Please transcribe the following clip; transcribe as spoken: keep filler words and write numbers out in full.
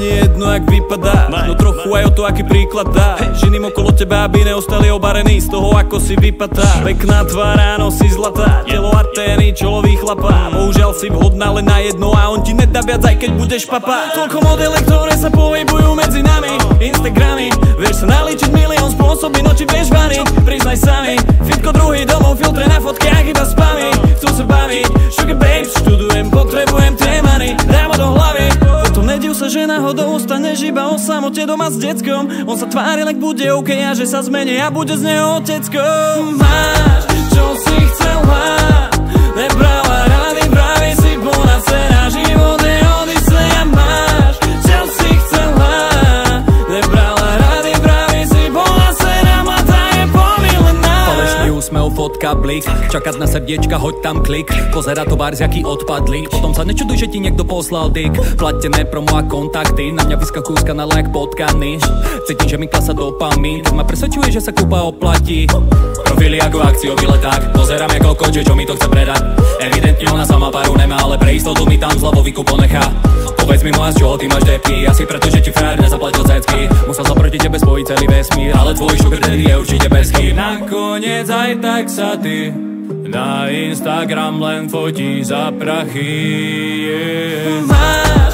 nie jedno, jak vypadá, no trochu aj o to, aký príklad dá. Žiným okolo teba, aby neostali obarení z toho, ako si vypadá. Pekná tvár, ráno si zlatá, telo artéry, čolový chlapá. Bohužiaľ si vhodná len na jedno a on ti nedá viac, aj keď budeš papá. Toľko modely, ktoré sa pohybujú medzi nami, Instagramy, vieš sa nalíčiť milión spôsoby, no či vieš variť, priznaj sami. Fitko druhý domov, filtre na fotke, ak iba spami. Chcú sa baviť, sugar babes, študujem, potrebujem tie money, dám do hlavy. Potom nediv sa, že náhodou ostaneš iba o samote doma s deckom. On sa tvári, like bude OK a že sa zmení a bude z neho otecko. Máš, čo si chcela, nebrala rady, práve si ponasená, život je odiseja. Máš, čo si chcela, nebrala rady, práve si ponasená, mladá je pomilená. Falešný úsmev, fotka, blik, čakať na srdiečka, hoď tam klik. Pozera tovar z jaký odpadlík, potom sa nečuduj, že ti niekto poslal dick. Platené promo a kontakty, na mňa vyskakú z kanála jak potkaný. Cítim, že mi klasa dopamín, keď ma presvedčuje, že sa kúpa oplatí. Profily ako akciový leták, pozerám ako koče, čo mi to chce predať. Evidentne ona sama paru nemá, ale pre istotu mi tam zľavový kupo nechá. Povedz mi moja, z čoho ty máš depky, asi preto, že ti frajer nezaplatil cecky. Musel sa proti tebe spojiť celý vesmír, ale tvoj sugar daddy je určite bez chýb. Nakoniec aj tak sa ty na Instagram len fotí za prachy, yeah.